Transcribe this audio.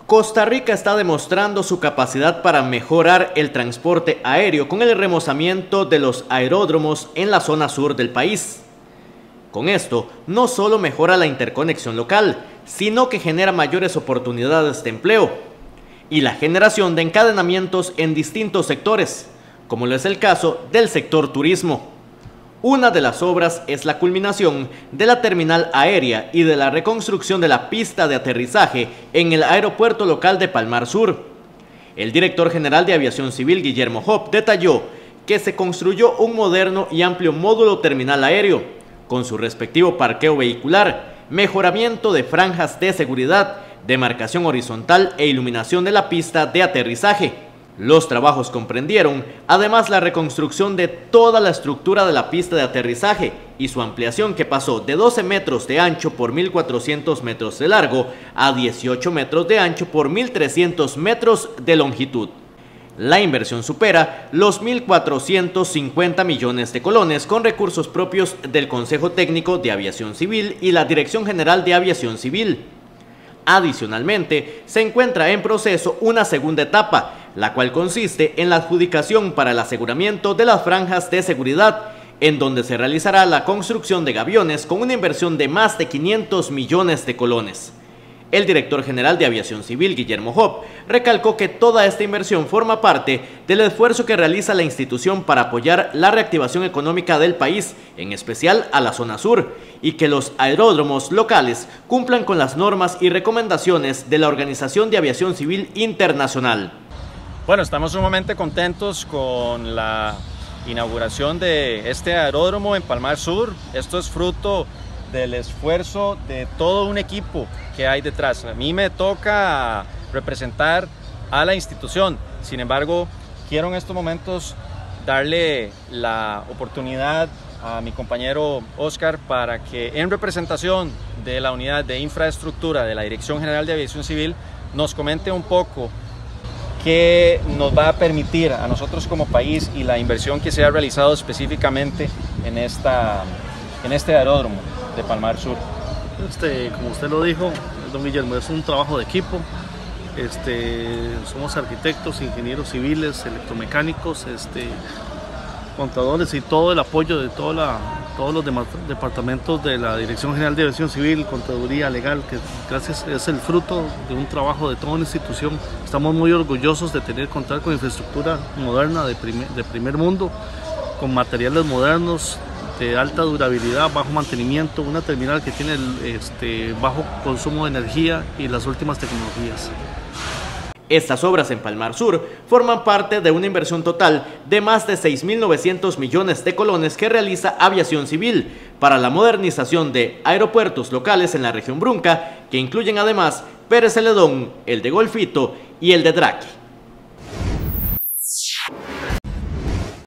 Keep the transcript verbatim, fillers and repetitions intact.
Costa Rica está demostrando su capacidad para mejorar el transporte aéreo con el remozamiento de los aeródromos en la zona sur del país. Con esto, no solo mejora la interconexión local, sino que genera mayores oportunidades de empleo y la generación de encadenamientos en distintos sectores, como lo es el caso del sector turismo. Una de las obras es la culminación de la terminal aérea y de la reconstrucción de la pista de aterrizaje en el aeropuerto local de Palmar Sur. El director general de Aviación Civil, Guillermo Hopp, detalló que se construyó un moderno y amplio módulo terminal aéreo, con su respectivo parqueo vehicular, mejoramiento de franjas de seguridad, demarcación horizontal e iluminación de la pista de aterrizaje. Los trabajos comprendieron, además, la reconstrucción de toda la estructura de la pista de aterrizaje y su ampliación, que pasó de doce metros de ancho por mil cuatrocientos metros de largo a dieciocho metros de ancho por mil trescientos metros de longitud. La inversión supera los mil cuatrocientos cincuenta millones de colones con recursos propios del Consejo Técnico de Aviación Civil y la Dirección General de Aviación Civil. Adicionalmente, se encuentra en proceso una segunda etapa, la cual consiste en la adjudicación para el aseguramiento de las franjas de seguridad, en donde se realizará la construcción de gaviones con una inversión de más de quinientos millones de colones. El director general de Aviación Civil, Guillermo Hopp, recalcó que toda esta inversión forma parte del esfuerzo que realiza la institución para apoyar la reactivación económica del país, en especial a la zona sur, y que los aeródromos locales cumplan con las normas y recomendaciones de la Organización de Aviación Civil Internacional. Bueno, estamos sumamente contentos con la inauguración de este aeródromo en Palmar Sur. Esto es fruto del esfuerzo de todo un equipo que hay detrás. A mí me toca representar a la institución, sin embargo, quiero en estos momentos darle la oportunidad a mi compañero Oscar para que, en representación de la unidad de infraestructura de la Dirección General de Aviación Civil, nos comente un poco qué nos va a permitir a nosotros como país y la inversión que se ha realizado específicamente en, esta, en este aeródromo de Palmar Sur. Este, como usted lo dijo, don Guillermo, es un trabajo de equipo. Este, somos arquitectos, ingenieros civiles, electromecánicos, este, contadores y todo el apoyo de toda la, todos los demás departamentos de la Dirección General de Aviación Civil, Contaduría Legal, que gracias es el fruto de un trabajo de toda una institución. Estamos muy orgullosos de tener contar con infraestructura moderna de primer, de primer mundo, con materiales modernos, de alta durabilidad, bajo mantenimiento, una terminal que tiene el, este, bajo consumo de energía y las últimas tecnologías. Estas obras en Palmar Sur forman parte de una inversión total de más de seis mil novecientos millones de colones que realiza Aviación Civil para la modernización de aeropuertos locales en la región Brunca, que incluyen además Pérez Celedón, el de Golfito y el de Draqui.